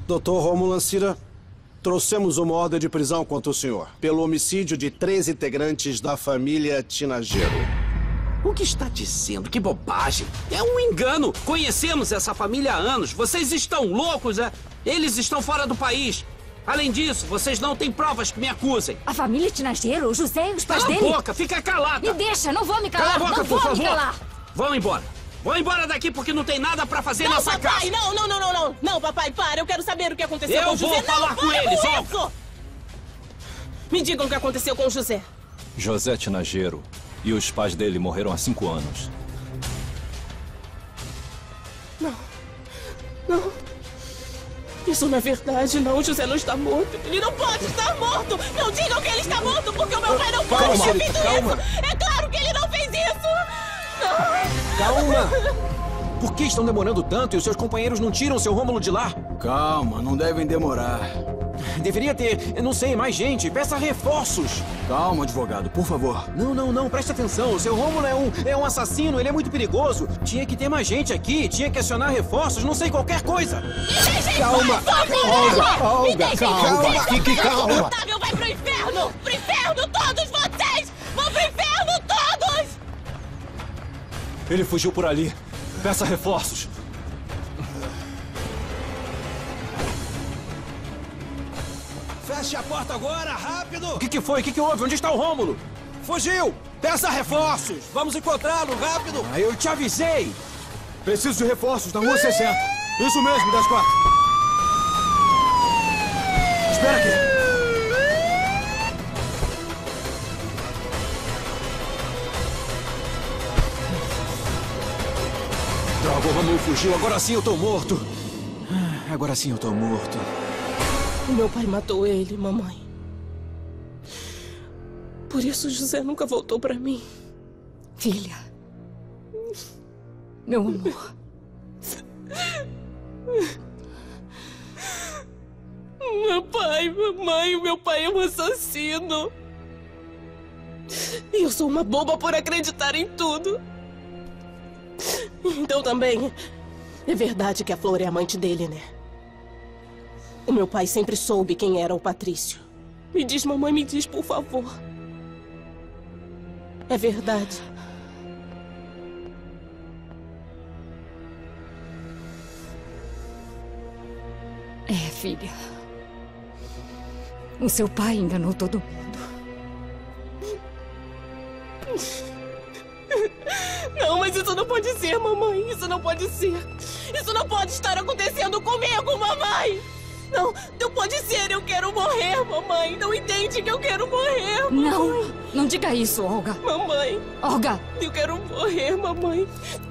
Dr. Rômulo Ancira, trouxemos uma ordem de prisão contra o senhor pelo homicídio de 3 integrantes da família Tinajero. O que está dizendo? Que bobagem! É um engano! Conhecemos essa família há anos. Vocês estão loucos, é? Eles estão fora do país. Além disso, vocês não têm provas que me acusem. A família Tinajero, o José e os pais dele... Cala a boca! Fica calada! Me deixa, não vou me calar! Cala a boca, não vou por me favor! calar! Vão embora! Vão embora daqui porque não tem nada pra fazer nessa papai, casa! Não, não, papai, para! Eu quero saber o que aconteceu com o José! Eu vou falar com eles, isso! Me digam o que aconteceu com o José. José Tinajero e os pais dele morreram há 5 anos. Não. Isso não é verdade, não. O José não está morto. Ele não pode estar morto! Não digam que ele está morto, porque o meu pai não pode ter feito isso! É claro que ele não fez isso! Não. Calma! Por que estão demorando tanto e os seus companheiros não tiram seu Rômulo de lá? Calma, não devem demorar. Deveria ter, não sei, mais gente. Peça reforços. Calma, advogado, por favor. Não, preste atenção. O seu Rômulo é um assassino, ele é muito perigoso. Tinha que ter mais gente aqui, tinha que acionar reforços, não sei, qualquer coisa. Calma, Olga, calma, fique calma. Vai pro inferno! Pro inferno, todos vocês! Vão pro inferno, todos! Ele fugiu por ali. Peça reforços. Feche a porta agora, rápido! O que foi? O que houve? Onde está o Rômulo? Fugiu! Peça reforços! Vamos encontrá-lo, rápido! Eu te avisei! Preciso de reforços na rua 60. Isso mesmo, 10-4. Espera aqui. Droga, o Rômulo fugiu. Agora sim eu tô morto. Agora sim eu tô morto. O meu pai matou ele, mamãe. Por isso José nunca voltou pra mim. Filha. Meu amor. Meu pai, mamãe, o meu pai é um assassino. E eu sou uma boba por acreditar em tudo. Então também é verdade que a Flor é amante dele, né? O meu pai sempre soube quem era o Patrício. Me diz, mamãe, me diz, por favor. É verdade. É, filha. O seu pai enganou todo mundo. Não, mas isso não pode ser, mamãe. Isso não pode ser. Isso não pode estar acontecendo comigo, mamãe. Não pode ser. Eu quero morrer, mamãe. Não entende que eu quero morrer, mamãe. Não diga isso, Olga. Mamãe. Olga. Eu quero morrer, mamãe.